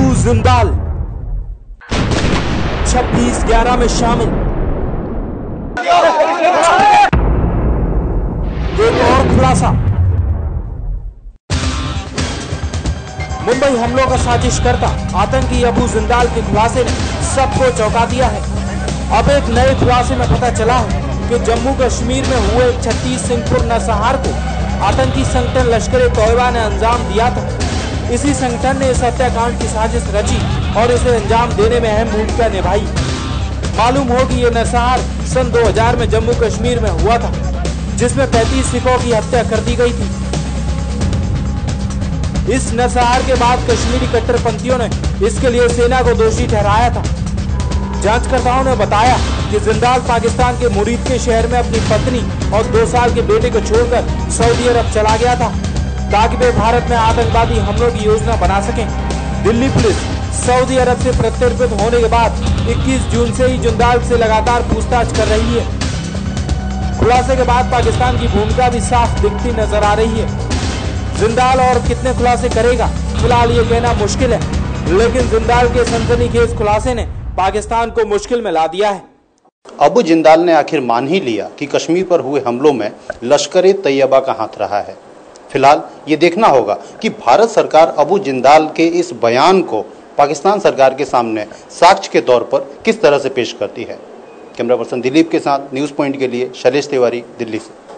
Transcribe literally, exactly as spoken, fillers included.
अबू जिंदाल छब्बीस ग्यारह में शामिल। एक और खुलासा, मुंबई हमलों का साजिश करता आतंकी अबू जिंदाल के खुलासे ने सबको चौंका दिया है। अब एक नए खुलासे में पता चला है कि जम्मू कश्मीर में हुए छत्तीस सिंहपुर नरसंहार को आतंकी संगठन लश्कर-ए-तोयबा ने अंजाम दिया था। इसी संगठन ने इस हत्याकांड की साजिश रची और इसे अंजाम देने में अहम भूमिका निभाई। मालूम हो कि ये नरसंहार सन दो हज़ार में जम्मू कश्मीर में हुआ था, जिसमें पैंतीस सिखों की हत्या कर दी गई थी। इस नरसंहार के बाद कश्मीरी कट्टरपंथियों ने इसके लिए सेना को दोषी ठहराया था। जांचकर्ताओं ने बताया कि जिंदाल पाकिस्तान के मुरीद के शहर में अपनी पत्नी और दो साल के बेटे को छोड़कर सऊदी अरब चला गया था, ताकि वे भारत में आतंकवादी हमलों की योजना बना सकें। दिल्ली पुलिस सऊदी अरब से प्रत्यर्पित होने के बाद इक्कीस जून से ही जिंदाल से लगातार पूछताछ कर रही है। खुलासे के बाद पाकिस्तान की भूमिका भी साफ दिखती नजर आ रही है। जिंदाल और कितने खुलासे करेगा, फिलहाल ये कहना मुश्किल है, लेकिन जिंदाल के सनसनीखेज खुलासे ने पाकिस्तान को मुश्किल में ला दिया है। अबू जिंदाल ने आखिर मान ही लिया कि कश्मीर पर हुए हमलों में लश्कर-ए-तैयबा का हाथ रहा है। फिलहाल ये देखना होगा कि भारत सरकार अबू जिंदाल के इस बयान को पाकिस्तान सरकार के सामने साक्ष्य के तौर पर किस तरह से पेश करती है। कैमरा पर्सन दिलीप के साथ न्यूज़ पॉइंट के लिए शैलेश तिवारी, दिल्ली से।